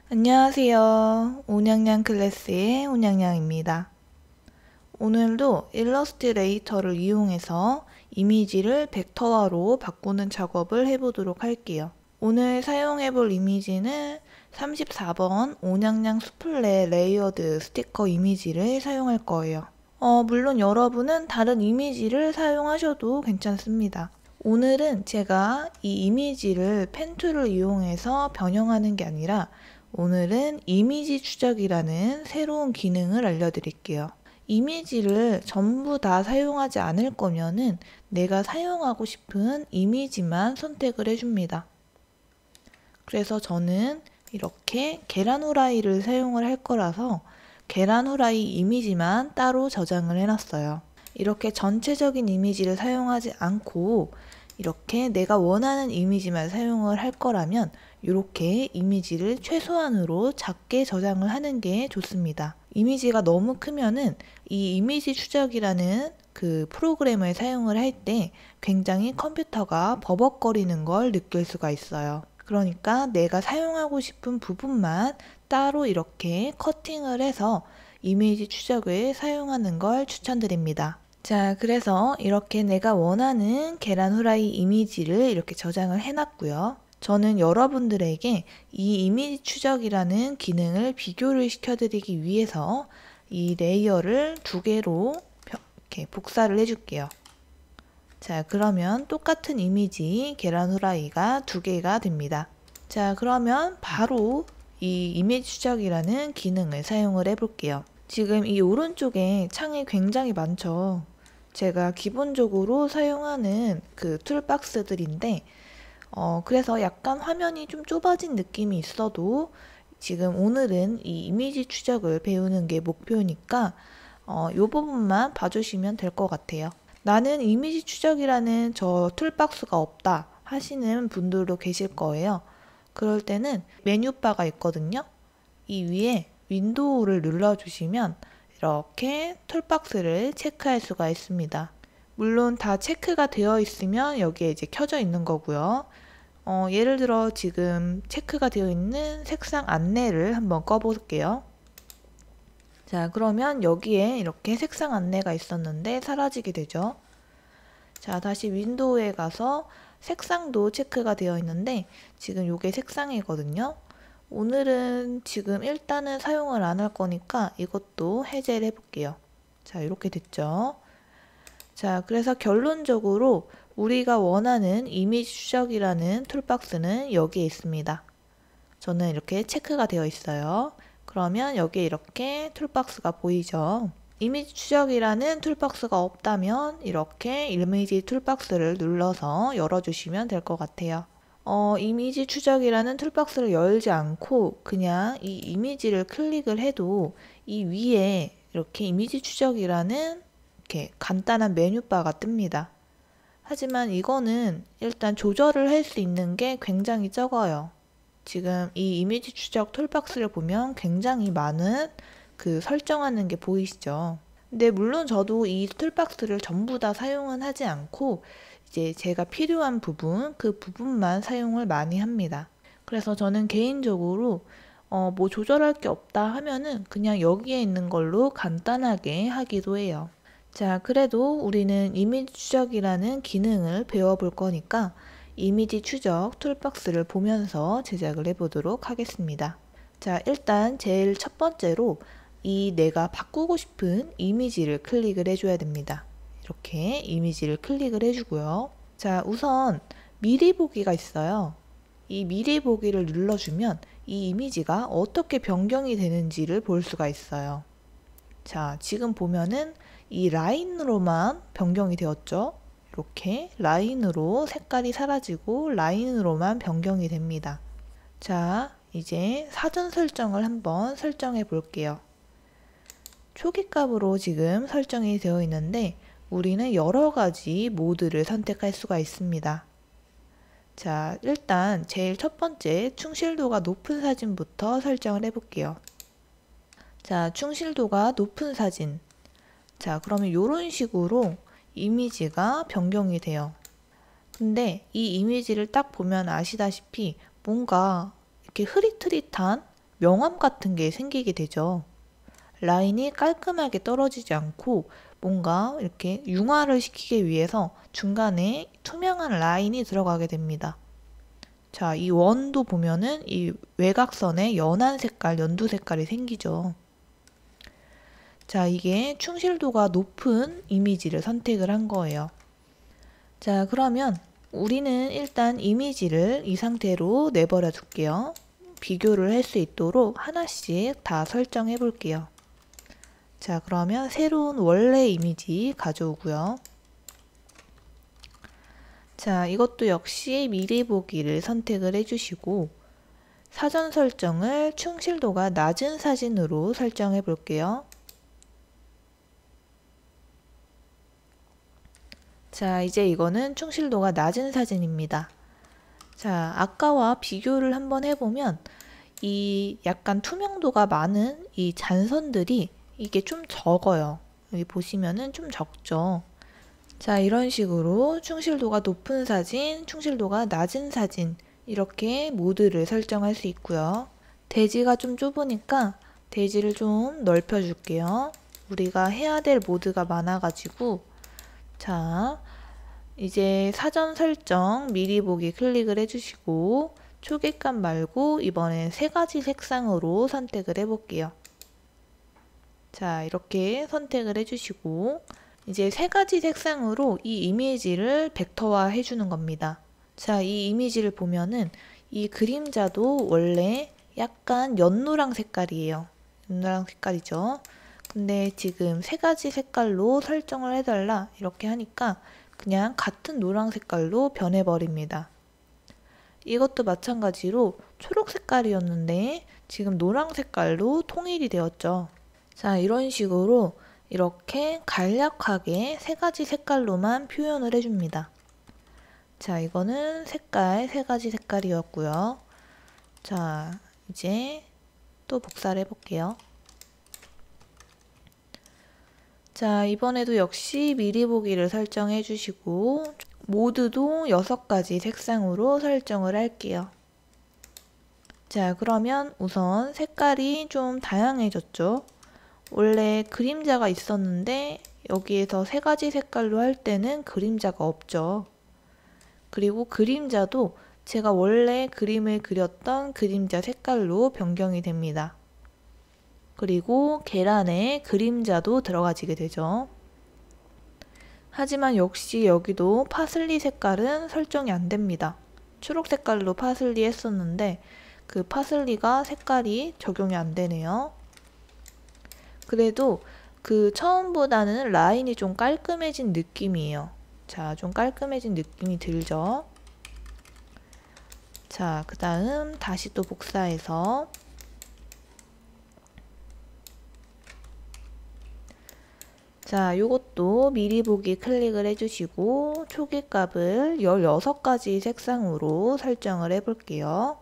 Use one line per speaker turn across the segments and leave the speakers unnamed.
안녕하세요. 온양양 클래스의 온양양입니다. 오늘도 일러스트레이터를 이용해서 이미지를 벡터화로 바꾸는 작업을 해보도록 할게요. 오늘 사용해볼 이미지는 34번 온양양 수플레 레이어드 스티커 이미지를 사용할 거예요. 물론 여러분은 다른 이미지를 사용하셔도 괜찮습니다. 오늘은 제가 이 이미지를 펜 툴을 이용해서 변형하는 게 아니라 오늘은 이미지 추적이라는 새로운 기능을 알려드릴게요. 이미지를 전부 다 사용하지 않을 거면은 내가 사용하고 싶은 이미지만 선택을 해줍니다. 그래서 저는 이렇게 계란 후라이를 사용을 할 거라서 계란 후라이 이미지만 따로 저장을 해놨어요. 이렇게 전체적인 이미지를 사용하지 않고 이렇게 내가 원하는 이미지만 사용을 할 거라면 이렇게 이미지를 최소한으로 작게 저장을 하는 게 좋습니다. 이미지가 너무 크면은 이 이미지 추적이라는 그 프로그램을 사용을 할 때 굉장히 컴퓨터가 버벅거리는 걸 느낄 수가 있어요. 그러니까 내가 사용하고 싶은 부분만 따로 이렇게 커팅을 해서 이미지 추적을 사용하는 걸 추천드립니다. 자, 그래서 이렇게 내가 원하는 계란 후라이 이미지를 이렇게 저장을 해놨고요. 저는 여러분들에게 이 이미지 추적이라는 기능을 비교를 시켜드리기 위해서 이 레이어를 두 개로 이렇게 복사를 해줄게요. 자, 그러면 똑같은 이미지 계란 후라이가 두 개가 됩니다. 자, 그러면 바로 이 이미지 추적이라는 기능을 사용을 해볼게요. 지금 이 오른쪽에 창이 굉장히 많죠. 제가 기본적으로 사용하는 그 툴박스들인데 그래서 약간 화면이 좀 좁아진 느낌이 있어도 지금 오늘은 이 이미지 추적을 배우는 게 목표니까 이 부분만 봐주시면 될 것 같아요. 나는 이미지 추적이라는 저 툴박스가 없다 하시는 분들도 계실 거예요. 그럴 때는 메뉴바가 있거든요. 이 위에 윈도우를 눌러주시면 이렇게 툴박스를 체크할 수가 있습니다. 물론 다 체크가 되어 있으면 여기에 이제 켜져 있는 거고요. 예를 들어 지금 체크가 되어 있는 색상 안내를 한번 꺼볼게요. 자, 그러면 여기에 이렇게 색상 안내가 있었는데 사라지게 되죠. 자, 다시 윈도우에 가서 색상도 체크가 되어 있는데 지금 이게 색상이거든요. 오늘은 지금 일단은 사용을 안 할 거니까 이것도 해제를 해볼게요. 자, 이렇게 됐죠. 자, 그래서 결론적으로 우리가 원하는 이미지 추적이라는 툴박스는 여기에 있습니다. 저는 이렇게 체크가 되어 있어요. 그러면 여기에 이렇게 툴박스가 보이죠. 이미지 추적이라는 툴박스가 없다면 이렇게 이미지 툴박스를 눌러서 열어주시면 될 것 같아요. 이미지 추적이라는 툴박스를 열지 않고 그냥 이 이미지를 클릭을 해도 이 위에 이렇게 이미지 추적이라는 이렇게 간단한 메뉴바가 뜹니다. 하지만 이거는 일단 조절을 할 수 있는 게 굉장히 적어요. 지금 이 이미지 추적 툴박스를 보면 굉장히 많은 그 설정하는 게 보이시죠? 근데 물론 저도 이 툴박스를 전부 다 사용은 하지 않고 이제 제가 필요한 부분, 그 부분만 사용을 많이 합니다. 그래서 저는 개인적으로 뭐 조절할 게 없다 하면은 그냥 여기에 있는 걸로 간단하게 하기도 해요. 자, 그래도 우리는 이미지 추적이라는 기능을 배워볼 거니까 이미지 추적 툴박스를 보면서 제작을 해보도록 하겠습니다. 자, 일단 제일 첫 번째로 이 내가 바꾸고 싶은 이미지를 클릭을 해줘야 됩니다. 이렇게 이미지를 클릭을 해주고요. 자, 우선 미리 보기가 있어요. 이 미리 보기를 눌러주면 이 이미지가 어떻게 변경이 되는지를 볼 수가 있어요. 자, 지금 보면은 이 라인으로만 변경이 되었죠. 이렇게 라인으로 색깔이 사라지고 라인으로만 변경이 됩니다. 자, 이제 사전 설정을 한번 설정해 볼게요. 초기값으로 지금 설정이 되어 있는데 우리는 여러 가지 모드를 선택할 수가 있습니다. 자, 일단 제일 첫 번째 충실도가 높은 사진부터 설정을 해 볼게요. 자, 충실도가 높은 사진. 자, 그러면 이런 식으로 이미지가 변경이 돼요. 근데 이 이미지를 딱 보면 아시다시피 뭔가 이렇게 흐릿흐릿한 명암 같은 게 생기게 되죠. 라인이 깔끔하게 떨어지지 않고 뭔가 이렇게 융화를 시키기 위해서 중간에 투명한 라인이 들어가게 됩니다. 자, 이 원도 보면은 이 외곽선에 연한 색깔, 연두 색깔이 생기죠. 자, 이게 충실도가 높은 이미지를 선택을 한 거예요. 자, 그러면 우리는 일단 이미지를 이 상태로 내버려 둘게요. 비교를 할 수 있도록 하나씩 다 설정해 볼게요. 자, 그러면 새로운 원래 이미지 가져오고요. 자, 이것도 역시 미리 보기를 선택을 해주시고 사전 설정을 충실도가 낮은 사진으로 설정해 볼게요. 자, 이제 이거는 충실도가 낮은 사진입니다. 자, 아까와 비교를 한번 해보면 이 약간 투명도가 많은 이 잔선들이 이게 좀 적어요. 여기 보시면은 좀 적죠. 자, 이런 식으로 충실도가 높은 사진, 충실도가 낮은 사진 이렇게 모드를 설정할 수 있고요. 대지가 좀 좁으니까 대지를 좀 넓혀 줄게요. 우리가 해야 될 모드가 많아가지고 자, 이제 사전 설정 미리 보기 클릭을 해주시고 초계값 말고 이번엔 세 가지 색상으로 선택을 해볼게요. 자, 이렇게 선택을 해주시고 이제 세 가지 색상으로 이 이미지를 벡터화 해주는 겁니다. 자, 이 이미지를 보면은 이 그림자도 원래 약간 연노랑 색깔이에요. 연노랑 색깔이죠. 근데 지금 세 가지 색깔로 설정을 해달라 이렇게 하니까 그냥 같은 노랑 색깔로 변해버립니다. 이것도 마찬가지로 초록 색깔이었는데 지금 노랑 색깔로 통일이 되었죠. 자, 이런 식으로 이렇게 간략하게 세 가지 색깔로만 표현을 해줍니다. 자, 이거는 색깔 세 가지 색깔이었고요. 자, 이제 또 복사를 해볼게요. 자, 이번에도 역시 미리 보기를 설정해 주시고 모드도 6가지 색상으로 설정을 할게요. 자, 그러면 우선 색깔이 좀 다양해졌죠. 원래 그림자가 있었는데 여기에서 세 가지 색깔로 할 때는 그림자가 없죠. 그리고 그림자도 제가 원래 그림을 그렸던 그림자 색깔로 변경이 됩니다. 그리고 계란에 그림자도 들어가지게 되죠. 하지만 역시 여기도 파슬리 색깔은 설정이 안 됩니다. 초록 색깔로 파슬리 했었는데 그 파슬리가 색깔이 적용이 안 되네요. 그래도 그 처음보다는 라인이 좀 깔끔해진 느낌이에요. 자, 좀 깔끔해진 느낌이 들죠? 자, 그 다음 다시 또 복사해서 자, 요것도 미리 보기 클릭을 해주시고 초기값을 16가지 색상으로 설정을 해볼게요.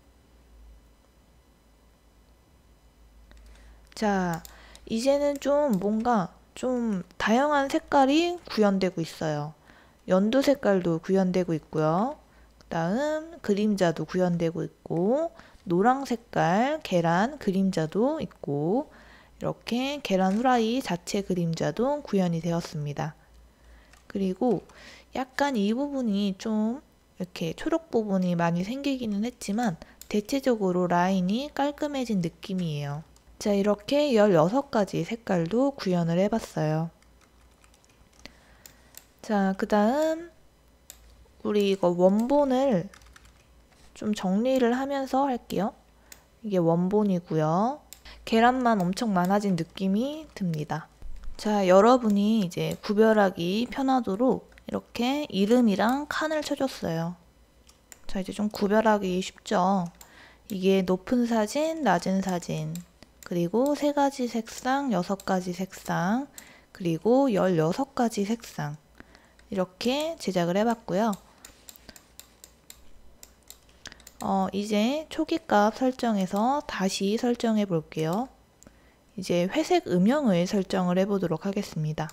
자, 이제는 좀 뭔가 좀 다양한 색깔이 구현되고 있어요. 연두 색깔도 구현되고 있고요. 그 다음 그림자도 구현되고 있고 노랑 색깔 계란 그림자도 있고 이렇게 계란 후라이 자체 그림자도 구현이 되었습니다. 그리고 약간 이 부분이 좀 이렇게 초록 부분이 많이 생기기는 했지만 대체적으로 라인이 깔끔해진 느낌이에요. 자, 이렇게 16가지 색깔도 구현을 해봤어요. 자, 그 다음 우리 이거 원본을 좀 정리를 하면서 할게요. 이게 원본이고요. 계란만 엄청 많아진 느낌이 듭니다. 자, 여러분이 이제 구별하기 편하도록 이렇게 이름이랑 칸을 쳐줬어요. 자, 이제 좀 구별하기 쉽죠? 이게 높은 사진, 낮은 사진, 그리고 세 가지 색상, 6가지 색상, 그리고 16가지 색상 이렇게 제작을 해봤고요. 이제 초기값 설정해서 다시 설정해 볼게요. 이제 회색 음영을 설정을 해보도록 하겠습니다.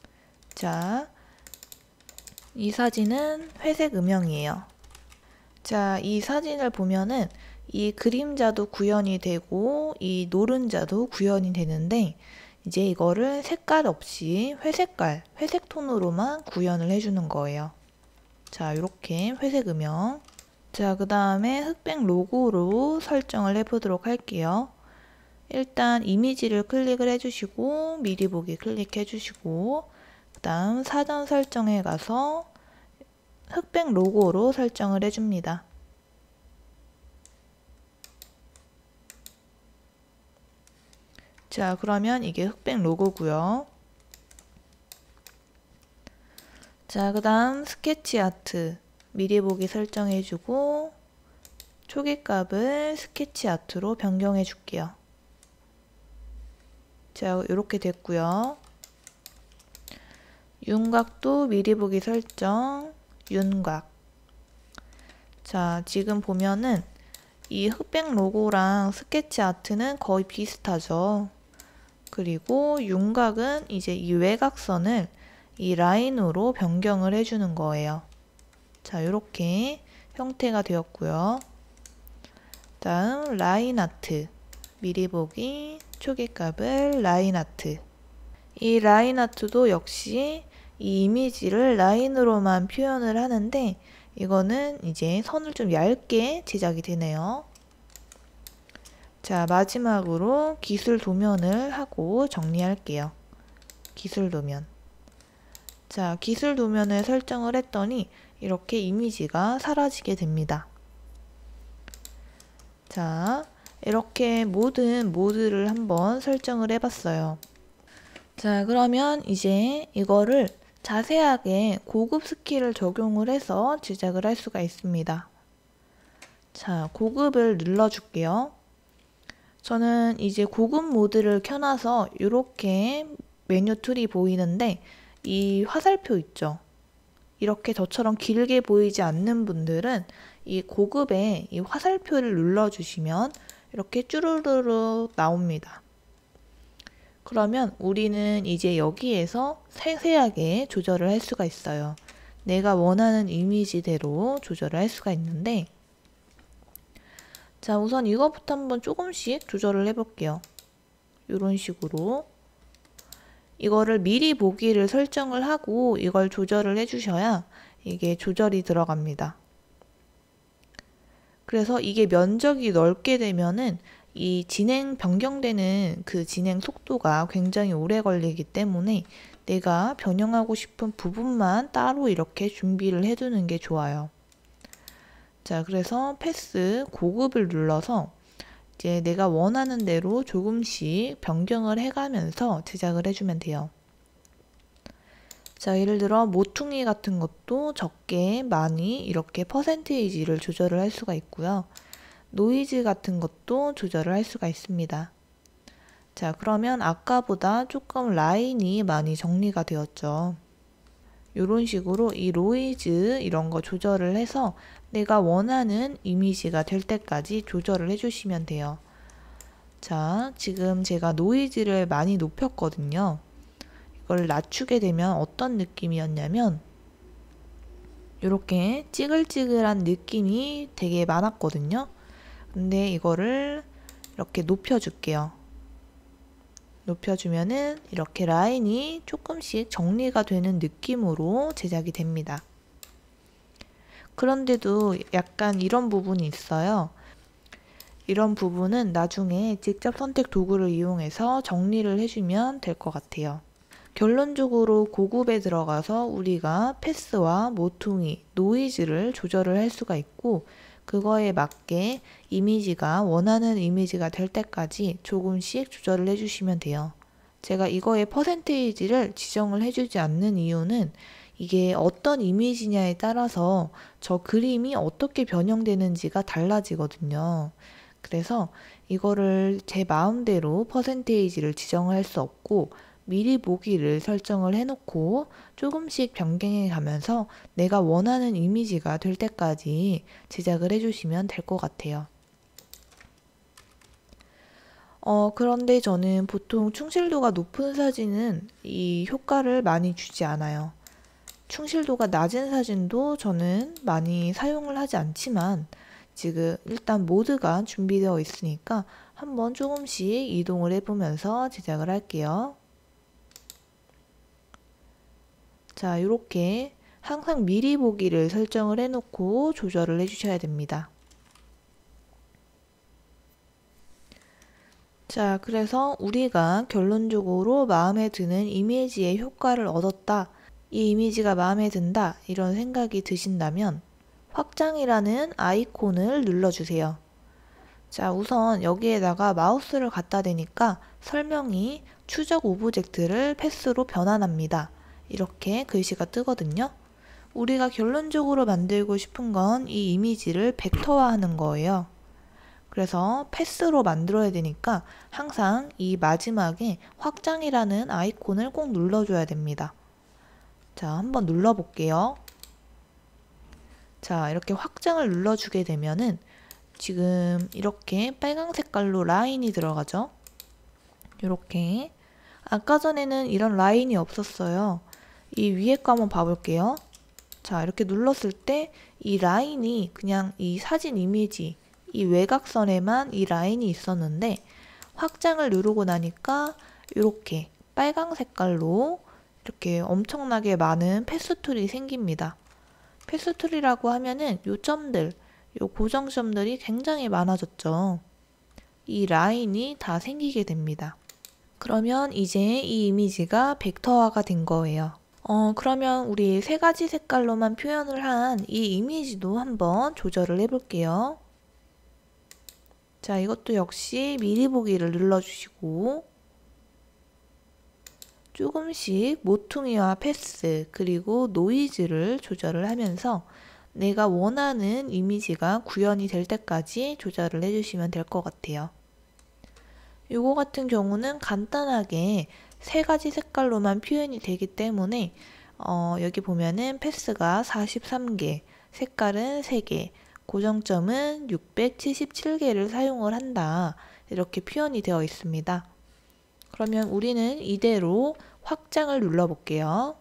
자, 이 사진은 회색 음영이에요. 자, 이 사진을 보면은 이 그림자도 구현이 되고 이 노른자도 구현이 되는데 이제 이거를 색깔 없이 회색깔, 회색 톤으로만 구현을 해주는 거예요. 자, 이렇게 회색 음영. 자, 그 다음에 흑백 로고로 설정을 해보도록 할게요. 일단 이미지를 클릭을 해주시고 미리 보기 클릭해 주시고 그 다음 사전 설정에 가서 흑백 로고로 설정을 해줍니다. 자, 그러면 이게 흑백 로고고요. 자, 그 다음 스케치 아트 미리 보기 설정해주고 초기값을 스케치 아트로 변경해 줄게요. 자, 이렇게 됐고요. 윤곽도 미리 보기 설정, 윤곽. 자, 지금 보면은 이 흑백 로고랑 스케치 아트는 거의 비슷하죠. 그리고 윤곽은 이제 이 외곽선을 이 라인으로 변경을 해주는 거예요. 자, 이렇게 형태가 되었고요. 다음 라인 아트 미리 보기 초기값을 라인 아트. 이 라인 아트도 역시 이 이미지를 라인으로만 표현을 하는데 이거는 이제 선을 좀 얇게 제작이 되네요. 자, 마지막으로 기술 도면을 하고 정리할게요. 기술 도면. 자, 기술 도면을 설정을 했더니 이렇게 이미지가 사라지게 됩니다. 자, 이렇게 모든 모드를 한번 설정을 해봤어요. 자, 그러면 이제 이거를 자세하게 고급 스킬을 적용을 해서 제작을 할 수가 있습니다. 자, 고급을 눌러줄게요. 저는 이제 고급 모드를 켜놔서 이렇게 메뉴 툴이 보이는데 이 화살표 있죠? 이렇게 저처럼 길게 보이지 않는 분들은 이 고급에 이 화살표를 눌러주시면 이렇게 쭈루루루 나옵니다. 그러면 우리는 이제 여기에서 세세하게 조절을 할 수가 있어요. 내가 원하는 이미지대로 조절을 할 수가 있는데 자, 우선 이거부터 한번 조금씩 조절을 해볼게요. 이런 식으로 이거를 미리 보기를 설정을 하고 이걸 조절을 해주셔야 이게 조절이 들어갑니다. 그래서 이게 면적이 넓게 되면은 이 진행 변경되는 그 진행 속도가 굉장히 오래 걸리기 때문에 내가 변형하고 싶은 부분만 따로 이렇게 준비를 해두는 게 좋아요. 자, 그래서 패스 고급을 눌러서 이제 내가 원하는 대로 조금씩 변경을 해가면서 제작을 해주면 돼요. 자, 예를 들어 모퉁이 같은 것도 적게 많이 이렇게 퍼센테이지를 조절을 할 수가 있고요. 노이즈 같은 것도 조절을 할 수가 있습니다. 자, 그러면 아까보다 조금 라인이 많이 정리가 되었죠. 이런 식으로 이 노이즈 이런 거 조절을 해서 내가 원하는 이미지가 될 때까지 조절을 해주시면 돼요. 자, 지금 제가 노이즈를 많이 높였거든요. 이걸 낮추게 되면 어떤 느낌이었냐면 이렇게 찌글찌글한 느낌이 되게 많았거든요. 근데 이거를 이렇게 높여줄게요. 높여주면은 이렇게 라인이 조금씩 정리가 되는 느낌으로 제작이 됩니다. 그런데도 약간 이런 부분이 있어요. 이런 부분은 나중에 직접 선택 도구를 이용해서 정리를 해주면 될 것 같아요. 결론적으로 고급에 들어가서 우리가 패스와 모퉁이, 노이즈를 조절을 할 수가 있고 그거에 맞게 이미지가 원하는 이미지가 될 때까지 조금씩 조절을 해주시면 돼요. 제가 이거의 퍼센테이지를 지정을 해주지 않는 이유는 이게 어떤 이미지냐에 따라서 저 그림이 어떻게 변형되는지가 달라지거든요. 그래서 이거를 제 마음대로 퍼센테이지를 지정을 할 수 없고 미리 보기를 설정을 해놓고 조금씩 변경해 가면서 내가 원하는 이미지가 될 때까지 제작을 해주시면 될 것 같아요. 그런데 저는 보통 충실도가 높은 사진은 이 효과를 많이 주지 않아요. 충실도가 낮은 사진도 저는 많이 사용을 하지 않지만 지금 일단 모드가 준비되어 있으니까 한번 조금씩 이동을 해보면서 제작을 할게요. 자, 이렇게 항상 미리 보기를 설정을 해놓고 조절을 해주셔야 됩니다. 자, 그래서 우리가 결론적으로 마음에 드는 이미지의 효과를 얻었다, 이 이미지가 마음에 든다, 이런 생각이 드신다면 확장이라는 아이콘을 눌러주세요. 자, 우선 여기에다가 마우스를 갖다 대니까 설명이 추적 오브젝트를 패스로 변환합니다. 이렇게 글씨가 뜨거든요. 우리가 결론적으로 만들고 싶은 건 이 이미지를 벡터화하는 거예요. 그래서 패스로 만들어야 되니까 항상 이 마지막에 확장이라는 아이콘을 꼭 눌러줘야 됩니다. 자, 한번 눌러볼게요. 자, 이렇게 확장을 눌러주게 되면은 지금 이렇게 빨강 색깔로 라인이 들어가죠. 이렇게 아까 전에는 이런 라인이 없었어요. 이 위에 거 한번 봐볼게요. 자, 이렇게 눌렀을 때 이 라인이 그냥 이 사진 이미지 이 외곽선에만 이 라인이 있었는데 확장을 누르고 나니까 이렇게 빨강 색깔로 이렇게 엄청나게 많은 패스툴이 생깁니다. 패스툴이라고 하면은 요 점들, 요 고정점들이 굉장히 많아졌죠. 이 라인이 다 생기게 됩니다. 그러면 이제 이 이미지가 벡터화가 된 거예요. 그러면 우리 세 가지 색깔로만 표현을 한 이 이미지도 한번 조절을 해볼게요. 자, 이것도 역시 미리 보기를 눌러주시고 조금씩 모퉁이와 패스 그리고 노이즈를 조절을 하면서 내가 원하는 이미지가 구현이 될 때까지 조절을 해주시면 될 것 같아요. 이거 같은 경우는 간단하게 세 가지 색깔로만 표현이 되기 때문에 여기 보면은 패스가 43개, 색깔은 3개, 고정점은 677개를 사용을 한다. 이렇게 표현이 되어 있습니다. 그러면 우리는 이대로 확장을 눌러 볼게요.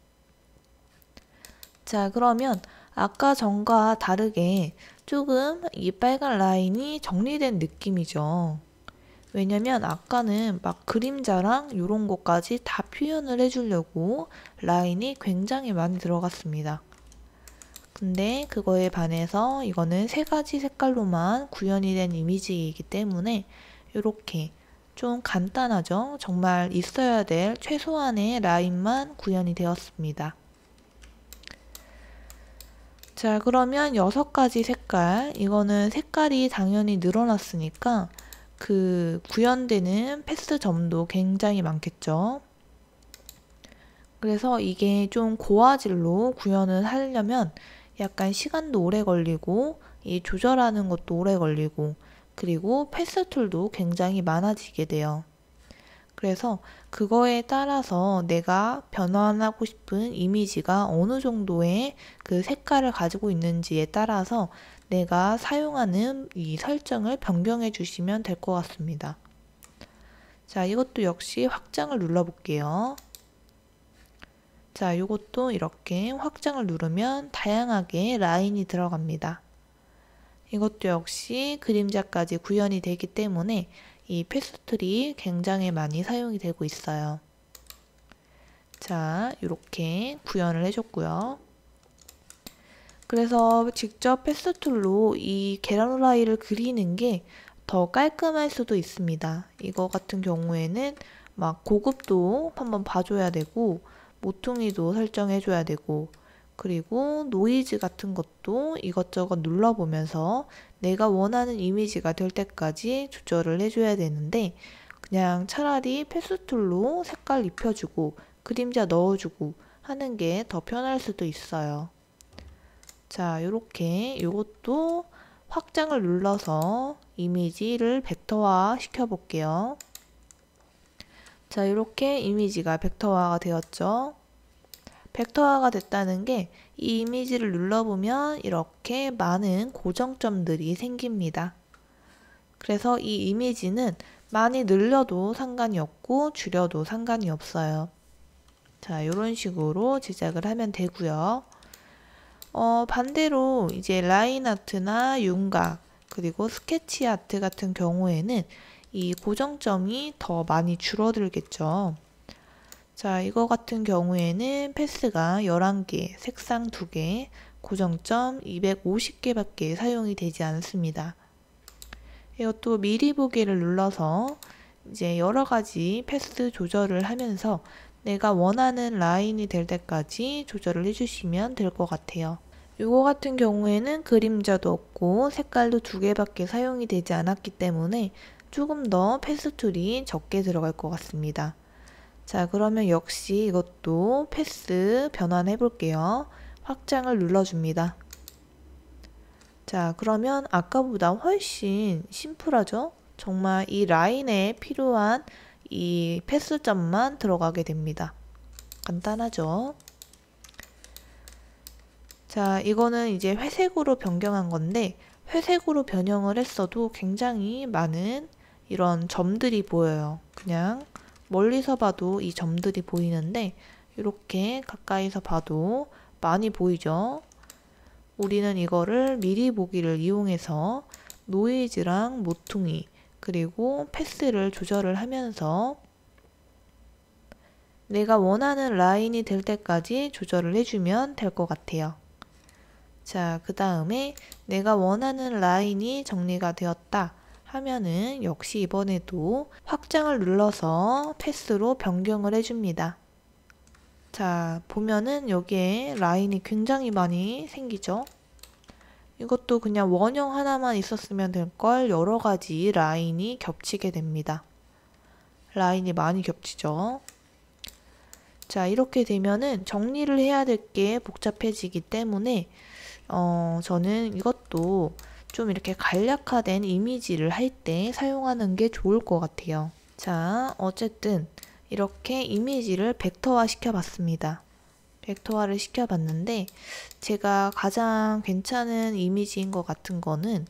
자, 그러면 아까 전과 다르게 조금 이 빨간 라인이 정리된 느낌이죠. 왜냐면 아까는 막 그림자랑 이런 것까지 다 표현을 해주려고 라인이 굉장히 많이 들어갔습니다. 근데 그거에 반해서 이거는 세 가지 색깔로만 구현이 된 이미지이기 때문에 이렇게 좀 간단하죠? 정말 있어야 될 최소한의 라인만 구현이 되었습니다. 자, 그러면 6가지 색깔, 이거는 색깔이 당연히 늘어났으니까 그 구현되는 패스 점도 굉장히 많겠죠. 그래서 이게 좀 고화질로 구현을 하려면 약간 시간도 오래 걸리고 이 조절하는 것도 오래 걸리고 그리고 패스 툴도 굉장히 많아지게 돼요. 그래서 그거에 따라서 내가 변환하고 싶은 이미지가 어느 정도의 그 색깔을 가지고 있는지에 따라서 내가 사용하는 이 설정을 변경해 주시면 될 것 같습니다. 자, 이것도 역시 확장을 눌러 볼게요. 자, 이것도 이렇게 확장을 누르면 다양하게 라인이 들어갑니다. 이것도 역시 그림자까지 구현이 되기 때문에 이 패스툴이 굉장히 많이 사용이 되고 있어요. 자, 이렇게 구현을 해줬고요. 그래서 직접 패스툴로 이 계란 후라이를 그리는 게 더 깔끔할 수도 있습니다. 이거 같은 경우에는 막 고급도 한번 봐줘야 되고 모퉁이도 설정해줘야 되고 그리고 노이즈 같은 것도 이것저것 눌러보면서 내가 원하는 이미지가 될 때까지 조절을 해줘야 되는데 그냥 차라리 패스툴로 색깔 입혀주고 그림자 넣어주고 하는 게 더 편할 수도 있어요. 자, 이렇게 이것도 확장을 눌러서 이미지를 벡터화 시켜 볼게요. 자, 이렇게 이미지가 벡터화가 되었죠. 벡터화가 됐다는 게 이 이미지를 눌러보면 이렇게 많은 고정점들이 생깁니다. 그래서 이 이미지는 많이 늘려도 상관이 없고 줄여도 상관이 없어요. 자, 이런 식으로 제작을 하면 되고요. 반대로 이제 라인 아트나 윤곽 그리고 스케치 아트 같은 경우에는 이 고정점이 더 많이 줄어들겠죠. 자, 이거 같은 경우에는 패스가 11개, 색상 2개, 고정점 250개밖에 사용이 되지 않습니다. 이것도 미리 보기를 눌러서 이제 여러 가지 패스 조절을 하면서 내가 원하는 라인이 될 때까지 조절을 해주시면 될 것 같아요. 이거 같은 경우에는 그림자도 없고 색깔도 2개밖에 사용이 되지 않았기 때문에 조금 더 패스 툴이 적게 들어갈 것 같습니다. 자, 그러면 역시 이것도 패스 변환해 볼게요. 확장을 눌러줍니다. 자, 그러면 아까보다 훨씬 심플하죠? 정말 이 라인에 필요한 이 패스점만 들어가게 됩니다. 간단하죠? 자, 이거는 이제 회색으로 변경한 건데 회색으로 변형을 했어도 굉장히 많은 이런 점들이 보여요. 그냥 멀리서 봐도 이 점들이 보이는데 이렇게 가까이서 봐도 많이 보이죠? 우리는 이거를 미리 보기를 이용해서 노이즈랑 모퉁이 그리고 패스를 조절을 하면서 내가 원하는 라인이 될 때까지 조절을 해주면 될 것 같아요. 자, 그 다음에 내가 원하는 라인이 정리가 되었다 하면은 역시 이번에도 확장을 눌러서 패스로 변경을 해줍니다. 자, 보면은 여기에 라인이 굉장히 많이 생기죠? 이것도 그냥 원형 하나만 있었으면 될 걸 여러 가지 라인이 겹치게 됩니다. 라인이 많이 겹치죠? 자, 이렇게 되면은 정리를 해야 될 게 복잡해지기 때문에 저는 이것도 좀 이렇게 간략화된 이미지를 할 때 사용하는 게 좋을 것 같아요. 자, 어쨌든 이렇게 이미지를 벡터화 시켜봤습니다. 벡터화를 시켜봤는데 제가 가장 괜찮은 이미지인 것 같은 거는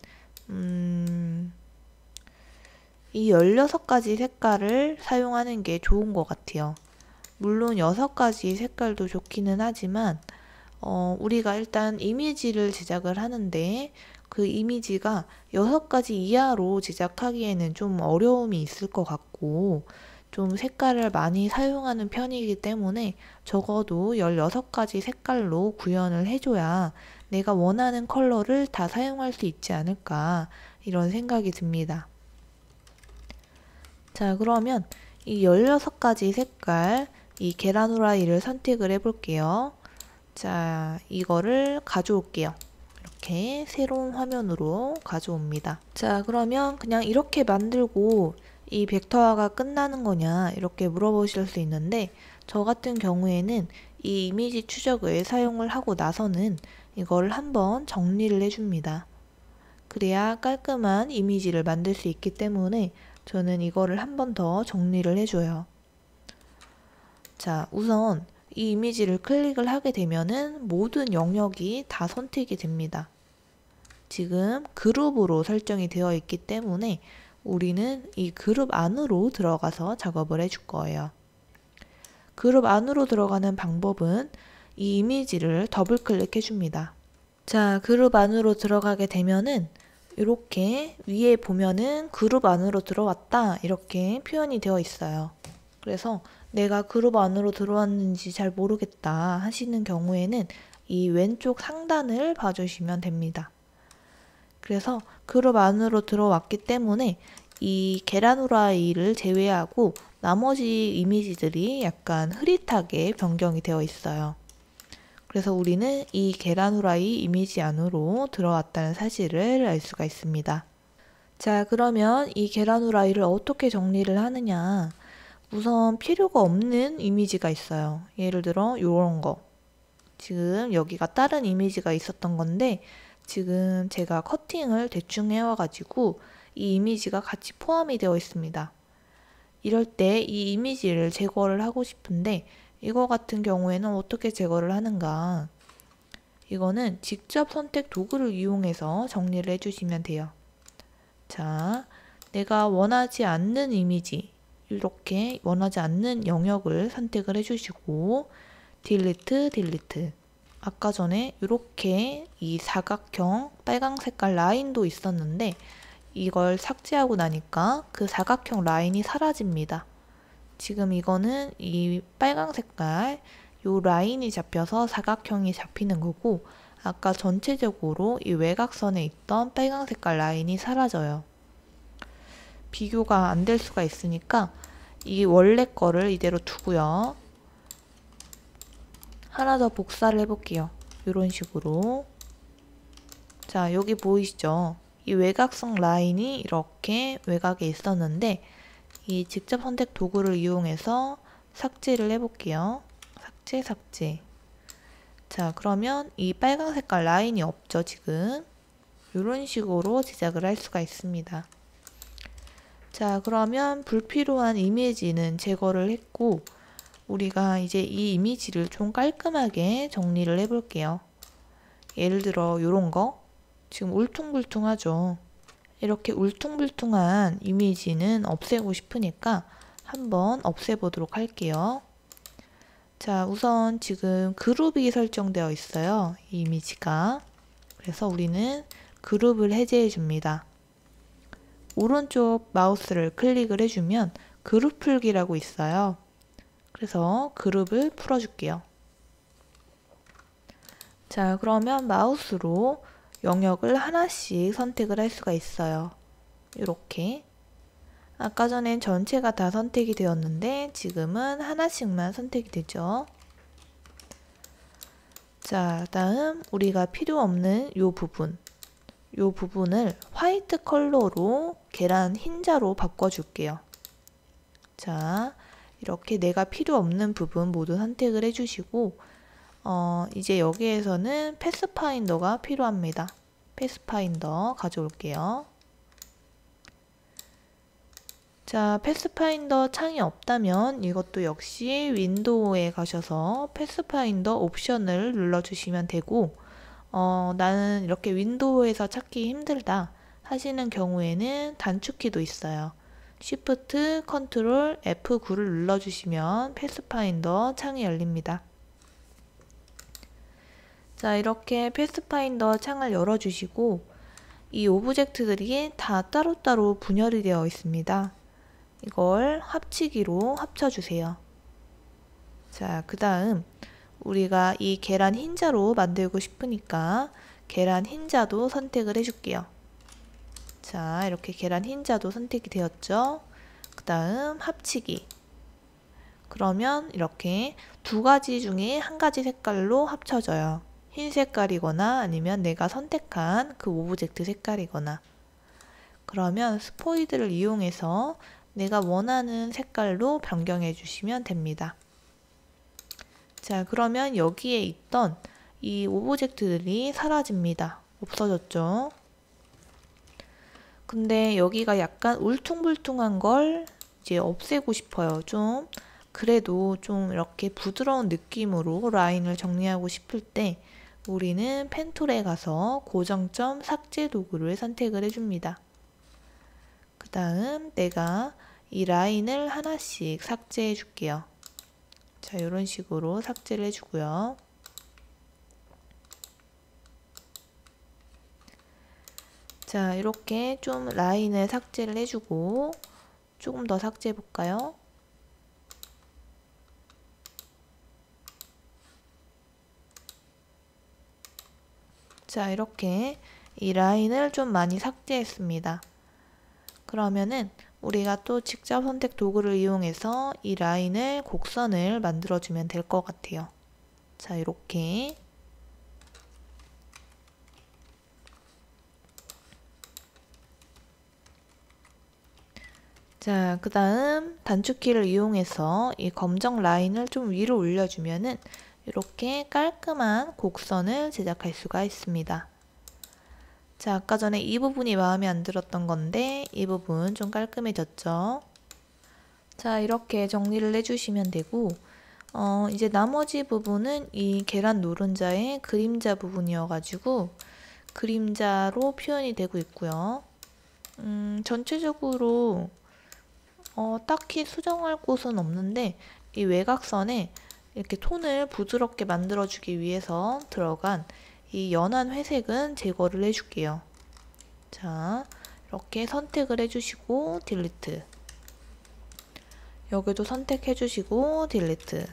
이 16가지 색깔을 사용하는 게 좋은 것 같아요. 물론 6가지 색깔도 좋기는 하지만 우리가 일단 이미지를 제작을 하는데 그 이미지가 6가지 이하로 제작하기에는 좀 어려움이 있을 것 같고 좀 색깔을 많이 사용하는 편이기 때문에 적어도 16가지 색깔로 구현을 해줘야 내가 원하는 컬러를 다 사용할 수 있지 않을까 이런 생각이 듭니다. 자, 그러면 이 16가지 색깔 이 계란 후라이를 선택을 해 볼게요. 자, 이거를 가져올게요. 이렇게 새로운 화면으로 가져옵니다. 자, 그러면 그냥 이렇게 만들고 이 벡터화가 끝나는 거냐 이렇게 물어보실 수 있는데 저 같은 경우에는 이 이미지 추적을 사용을 하고 나서는 이걸 한번 정리를 해줍니다. 그래야 깔끔한 이미지를 만들 수 있기 때문에 저는 이거를 한 번 더 정리를 해줘요. 자, 우선 이 이미지를 클릭을 하게 되면은 모든 영역이 다 선택이 됩니다. 지금 그룹으로 설정이 되어 있기 때문에 우리는 이 그룹 안으로 들어가서 작업을 해줄 거예요. 그룹 안으로 들어가는 방법은 이 이미지를 더블 클릭해 줍니다. 자, 그룹 안으로 들어가게 되면은 이렇게 위에 보면은 그룹 안으로 들어왔다 이렇게 표현이 되어 있어요. 그래서 내가 그룹 안으로 들어왔는지 잘 모르겠다 하시는 경우에는 이 왼쪽 상단을 봐주시면 됩니다. 그래서 그룹 안으로 들어왔기 때문에 이 계란 후라이를 제외하고 나머지 이미지들이 약간 흐릿하게 변경이 되어 있어요. 그래서 우리는 이 계란 후라이 이미지 안으로 들어왔다는 사실을 알 수가 있습니다. 자, 그러면 이 계란 후라이를 어떻게 정리를 하느냐? 우선 필요가 없는 이미지가 있어요. 예를 들어 이런 거. 지금 여기가 다른 이미지가 있었던 건데 지금 제가 커팅을 대충 해와가지고 이 이미지가 같이 포함이 되어 있습니다. 이럴 때 이 이미지를 제거를 하고 싶은데 이거 같은 경우에는 어떻게 제거를 하는가? 이거는 직접 선택 도구를 이용해서 정리를 해주시면 돼요. 자, 내가 원하지 않는 이미지 이렇게 원하지 않는 영역을 선택을 해주시고 딜리트. 아까 전에 이렇게 이 사각형 빨강 색깔 라인도 있었는데 이걸 삭제하고 나니까 그 사각형 라인이 사라집니다. 지금 이거는 이 빨강 색깔 요 라인이 잡혀서 사각형이 잡히는 거고, 아까 전체적으로 이 외곽선에 있던 빨강 색깔 라인이 사라져요. 비교가 안 될 수가 있으니까 이 원래 거를 이대로 두고요. 하나 더 복사를 해볼게요. 이런 식으로. 자, 여기 보이시죠? 이 외곽선 라인이 이렇게 외곽에 있었는데 이 직접 선택 도구를 이용해서 삭제를 해볼게요. 삭제. 자, 그러면 이 빨간 색깔 라인이 없죠, 지금. 이런 식으로 제작을 할 수가 있습니다. 자, 그러면 불필요한 이미지는 제거를 했고, 우리가 이제 이 이미지를 좀 깔끔하게 정리를 해볼게요. 예를 들어 이런 거 지금 울퉁불퉁하죠. 이렇게 울퉁불퉁한 이미지는 없애고 싶으니까 한번 없애보도록 할게요. 자, 우선 지금 그룹이 설정되어 있어요. 이 이미지가. 그래서 우리는 그룹을 해제해 줍니다. 오른쪽 마우스를 클릭을 해주면 그룹 풀기라고 있어요. 그래서 그룹을 풀어줄게요. 자, 그러면 마우스로 영역을 하나씩 선택을 할 수가 있어요. 이렇게. 아까 전엔 전체가 다 선택이 되었는데 지금은 하나씩만 선택이 되죠. 자, 다음 우리가 필요 없는 요 부분을 화이트 컬러로 계란 흰자로 바꿔줄게요. 자, 이렇게 내가 필요 없는 부분 모두 선택을 해주시고 이제 여기에서는 패스파인더가 필요합니다. 패스파인더 가져올게요. 자, 패스파인더 창이 없다면 이것도 역시 윈도우에 가셔서 패스파인더 옵션을 눌러주시면 되고, 나는 이렇게 윈도우에서 찾기 힘들다 하시는 경우에는 단축키도 있어요. Shift, Ctrl, F9를 눌러주시면 패스파인더 창이 열립니다. 자, 이렇게 패스파인더 창을 열어주시고 이 오브젝트들이 다 따로따로 분열이 되어 있습니다. 이걸 합치기로 합쳐주세요. 자, 그 다음 우리가 이 계란 흰자로 만들고 싶으니까 계란 흰자도 선택을 해줄게요. 자, 이렇게 계란 흰자도 선택이 되었죠. 그 다음 합치기. 그러면 이렇게 두 가지 중에 한 가지 색깔로 합쳐져요. 흰 색깔이거나 아니면 내가 선택한 그 오브젝트 색깔이거나. 그러면 스포이드를 이용해서 내가 원하는 색깔로 변경해 주시면 됩니다. 자, 그러면 여기에 있던 이 오브젝트들이 사라집니다. 없어졌죠? 근데 여기가 약간 울퉁불퉁한 걸 이제 없애고 싶어요. 그래도 좀 이렇게 부드러운 느낌으로 라인을 정리하고 싶을 때 우리는 펜 툴에 가서 고정점 삭제 도구를 선택을 해줍니다. 그 다음 내가 이 라인을 하나씩 삭제해 줄게요. 자, 이런 식으로 삭제를 해주고요. 자, 이렇게 좀 라인을 삭제를 해주고 조금 더 삭제해 볼까요? 자, 이렇게 이 라인을 좀 많이 삭제했습니다. 그러면은 우리가 또 직접 선택 도구를 이용해서 이 라인을 곡선을 만들어주면 될 것 같아요. 자, 이렇게. 자, 그 다음 단축키를 이용해서 이 검정 라인을 좀 위로 올려주면은 이렇게 깔끔한 곡선을 제작할 수가 있습니다. 자, 아까 전에 이 부분이 마음에 안 들었던 건데 이 부분 좀 깔끔해졌죠? 자, 이렇게 정리를 해주시면 되고 이제 나머지 부분은 이 계란 노른자의 그림자 부분이어가지고 그림자로 표현이 되고 있고요. 전체적으로 딱히 수정할 곳은 없는데 이 외곽선에 이렇게 톤을 부드럽게 만들어주기 위해서 들어간 이 연한 회색은 제거를 해줄게요. 자, 이렇게 선택을 해주시고 딜리트. 여기도 선택해주시고 딜리트.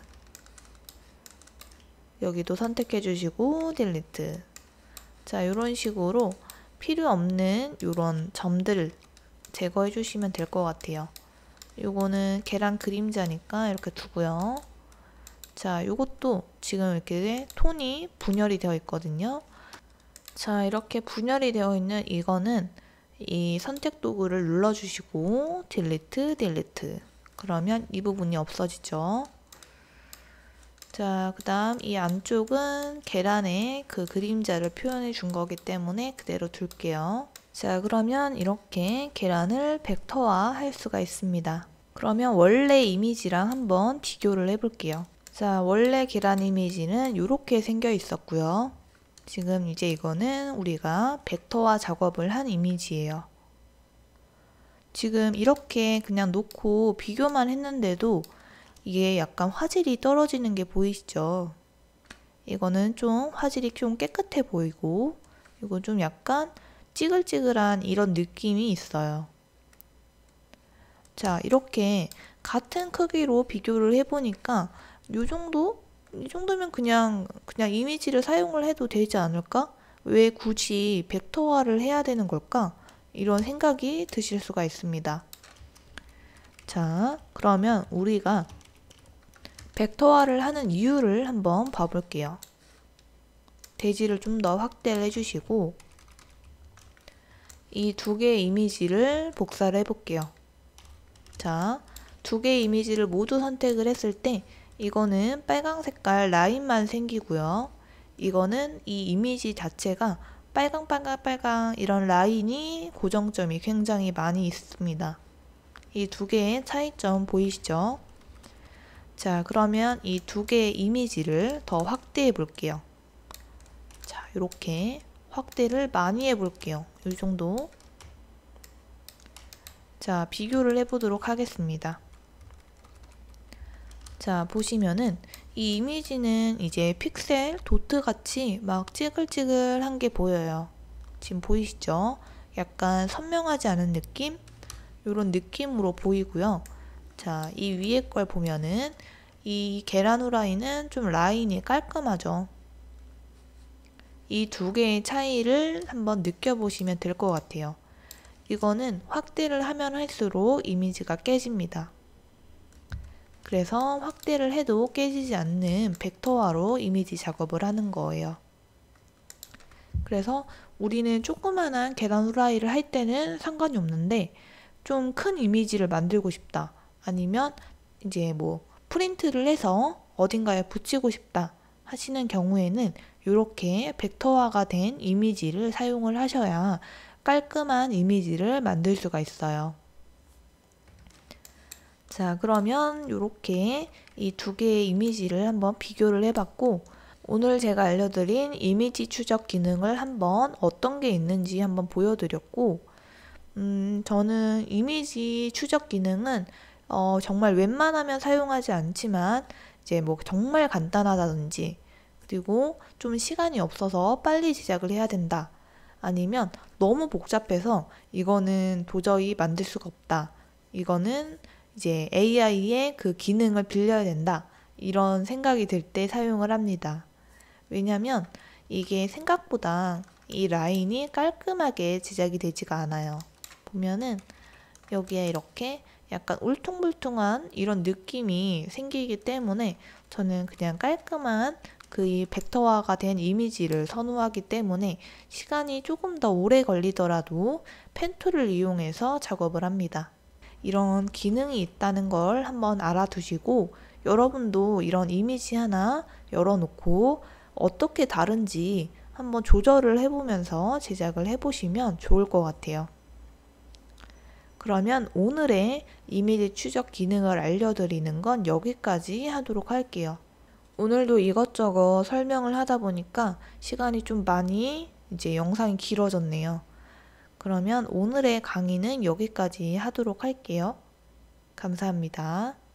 여기도 선택해주시고 딜리트. 자, 이런 식으로 필요 없는 이런 점들 제거해 주시면 될 것 같아요. 요거는 계란 그림자니까 이렇게 두고요. 자, 요것도 지금 이렇게 톤이 분열이 되어 있거든요. 자, 이렇게 분열이 되어 있는 이거는 이 선택 도구를 눌러주시고 딜리트, 딜리트. 그러면 이 부분이 없어지죠. 자, 그 다음 이 안쪽은 계란의 그 그림자를 표현해 준 거기 때문에 그대로 둘게요. 자, 그러면 이렇게 계란을 벡터화 할 수가 있습니다. 그러면 원래 이미지랑 한번 비교를 해볼게요. 자, 원래 계란 이미지는 이렇게 생겨 있었고요. 지금 이제 이거는 우리가 벡터화 작업을 한 이미지예요. 지금 이렇게 그냥 놓고 비교만 했는데도 이게 약간 화질이 떨어지는 게 보이시죠? 이거는 좀 화질이 좀 깨끗해 보이고 이건 좀 약간 찌글찌글한 이런 느낌이 있어요. 자, 이렇게 같은 크기로 비교를 해보니까 이 정도면 그냥 이미지를 사용을 해도 되지 않을까? 왜 굳이 벡터화를 해야 되는 걸까? 이런 생각이 드실 수가 있습니다. 자, 그러면 우리가 벡터화를 하는 이유를 한번 봐볼게요. 대지를 좀 더 확대를 해주시고 이 두 개의 이미지를 복사를 해볼게요. 자, 두 개의 이미지를 모두 선택을 했을 때 이거는 빨강 색깔 라인만 생기고요. 이거는 이 이미지 자체가 빨강 이런 라인이 고정점이 굉장히 많이 있습니다. 이 두 개의 차이점 보이시죠? 자, 그러면 이 두 개의 이미지를 더 확대해 볼게요. 자, 이렇게 확대를 많이 해 볼게요. 이 정도. 자, 비교를 해 보도록 하겠습니다. 자, 보시면은 이 이미지는 이제 픽셀 도트 같이 막 찌글찌글한 게 보여요. 지금 보이시죠? 약간 선명하지 않은 느낌? 이런 느낌으로 보이고요. 자, 이 위에 걸 보면은 이 계란 후라이는 좀 라인이 깔끔하죠. 이 두 개의 차이를 한번 느껴보시면 될 것 같아요. 이거는 확대를 하면 할수록 이미지가 깨집니다. 그래서 확대를 해도 깨지지 않는 벡터화로 이미지 작업을 하는 거예요. 그래서 우리는 조그만한 계란 후라이를 할 때는 상관이 없는데 좀 큰 이미지를 만들고 싶다. 아니면 이제 뭐 프린트를 해서 어딘가에 붙이고 싶다 하시는 경우에는 이렇게 벡터화가 된 이미지를 사용을 하셔야 깔끔한 이미지를 만들 수가 있어요. 자, 그러면 이렇게 이 두 개의 이미지를 한번 비교를 해봤고 오늘 제가 알려드린 이미지 추적 기능을 한번 어떤 게 있는지 한번 보여드렸고 저는 이미지 추적 기능은 정말 웬만하면 사용하지 않지만 이제 뭐 정말 간단하다든지 그리고 좀 시간이 없어서 빨리 제작을 해야 된다. 아니면 너무 복잡해서 이거는 도저히 만들 수가 없다. 이거는 이제 AI의 그 기능을 빌려야 된다. 이런 생각이 들 때 사용을 합니다. 왜냐면 이게 생각보다 이 라인이 깔끔하게 제작이 되지가 않아요. 보면은 여기에 이렇게 약간 울퉁불퉁한 이런 느낌이 생기기 때문에 저는 그냥 깔끔한 그 이 벡터화가 된 이미지를 선호하기 때문에 시간이 조금 더 오래 걸리더라도 펜툴을 이용해서 작업을 합니다. 이런 기능이 있다는 걸 한번 알아두시고 여러분도 이런 이미지 하나 열어놓고 어떻게 다른지 한번 조절을 해보면서 제작을 해보시면 좋을 것 같아요. 그러면 오늘의 이미지 추적 기능을 알려드리는 건 여기까지 하도록 할게요. 오늘도 이것저것 설명을 하다 보니까 시간이 좀 많이 이제 영상이 길어졌네요. 그러면 오늘의 강의는 여기까지 하도록 할게요. 감사합니다.